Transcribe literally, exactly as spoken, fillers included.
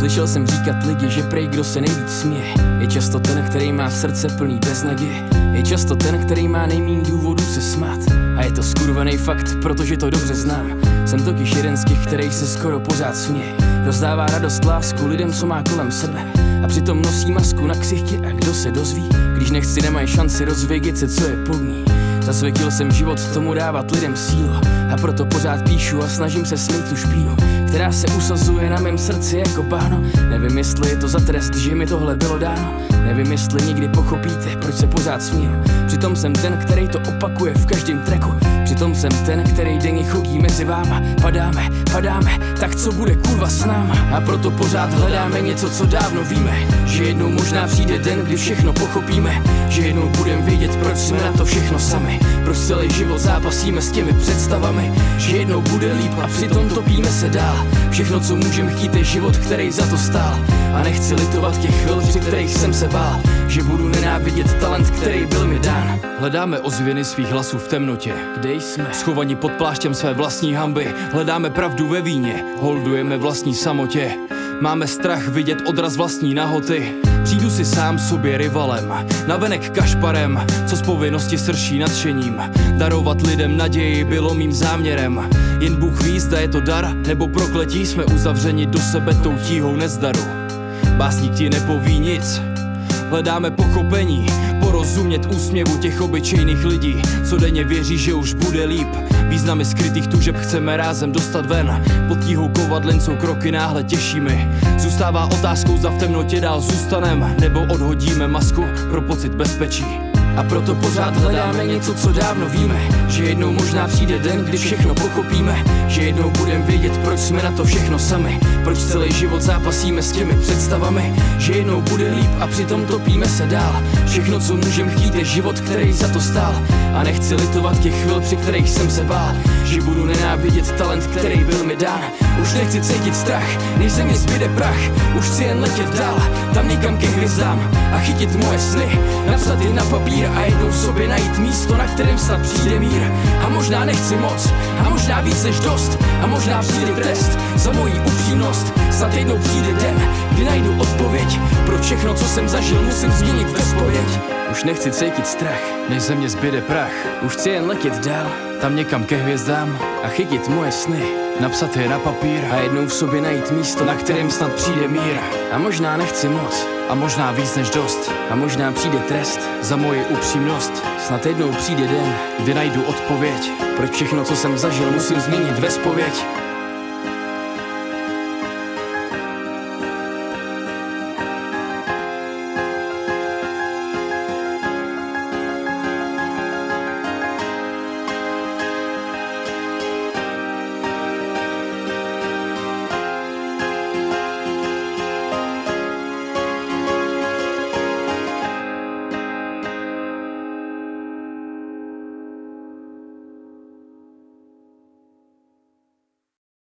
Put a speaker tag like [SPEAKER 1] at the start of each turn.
[SPEAKER 1] Slyšel jsem říkat lidi, že prej kdo se nejvíc směje, je často ten, který má srdce plný beznaděje. Je často ten, který má nejméně důvodů se smát. A je to skurvený fakt, protože to dobře znám. Jsem totiž jeden z těch, který se skoro pořád směje. Rozdává radost, lásku lidem, co má kolem sebe. A přitom nosí masku na ksichtě a kdo se dozví, když nechci, nemají šanci rozvědět se, co je pod ní. Zasvětil jsem život tomu dávat lidem sílu. A proto pořád píšu a snažím se smít tu špínu, která se usazuje na mém srdci jako báno. Nevím, jestli je to za trest, že mi tohle bylo dáno. Nevím, jestli někdy pochopíte, proč se pořád smíju. Přitom jsem ten, který to opakuje v každém tracku. Přitom jsem ten, který denně chodí mezi váma. Padáme, padáme, tak co bude kurva s náma? A proto pořád hledáme něco, co dávno víme. Že jednou možná přijde den, kdy všechno pochopíme. Že jednou budem vědět, proč jsme na to všechno sami. Proč celý život zápasíme s těmi představami. Že jednou bude líp a přitom topíme se dál. Všechno, co můžem chtít, je život, který za to stál. A nechci litovat těch chvil, při kterých jsem se bál. Že budu nenávidět talent, který byl mi dán.
[SPEAKER 2] Hledáme ozvěny svých hlasů v temnotě.
[SPEAKER 1] Kde jsme?
[SPEAKER 2] Schovaní pod pláštěm své vlastní hanby. Hledáme pravdu ve víně, holdujeme vlastní samotě. Máme strach vidět odraz vlastní nahoty. Přijdu si sám sobě rivalem, navenek kašparem, co z povinnosti srší nadšením. Darovat lidem naději bylo mým záměrem. Jen Bůh ví, zda je to dar, nebo prokletí, jsme uzavřeni do sebe tou tíhou nezdaru. Básník ti nepoví nic, hledáme pochopení, porozumět úsměvu těch obyčejných lidí, co denně věří, že už bude líp. Významy skrytých tužeb chceme rázem dostat ven. Pod tíhou kovadlen jsou kroky náhle těžšími. Zůstává otázkou, zda v temnotě dál zůstanem, nebo odhodíme masku pro pocit bezpečí.
[SPEAKER 1] A proto pořád hledáme něco, co dávno víme. Že jednou možná přijde den, kdy všechno pochopíme. Že jednou budem vědět, proč jsme na to všechno sami. Proč celý život zápasíme s těmi představami. Že jednou bude líp a přitom topíme se dál. Všechno, co můžem chtít, je život, který za to stál. A nechci litovat těch chvil, při kterých jsem se bál. Že budu nenávidět talent, který byl mi dán. Už nechci cítit strach, než ze mě zbyde prach. Už chci jen letět dál, tam někam ke hvězdám. A chytit moje sny, napsat je na papír. A jednou v sobě najít místo, na kterém snad přijde mír. A možná nechci moc, a možná víc než dost. A možná přijde trest za moji upřímnost. Snad jednou přijde den, kdy najdu odpověď. Pro všechno, co jsem zažil, musím změnit ve zpověď. Už nechci cítit strach,
[SPEAKER 2] než ze mě zbyde prach.
[SPEAKER 1] už chci jen letět dál,
[SPEAKER 2] Tam někam ke hvězdám
[SPEAKER 1] a chytit moje sny.
[SPEAKER 2] Napsat je na papír
[SPEAKER 1] A jednou v sobě najít místo,
[SPEAKER 2] na kterém snad přijde mír.
[SPEAKER 1] A možná nechci moc,
[SPEAKER 2] A možná víc než dost
[SPEAKER 1] a možná přijde trest
[SPEAKER 2] za moji upřímnost.
[SPEAKER 1] Snad jednou přijde den,
[SPEAKER 2] kdy najdu odpověď.
[SPEAKER 1] proč všechno, co jsem zažil, musím změnit ve zpověď.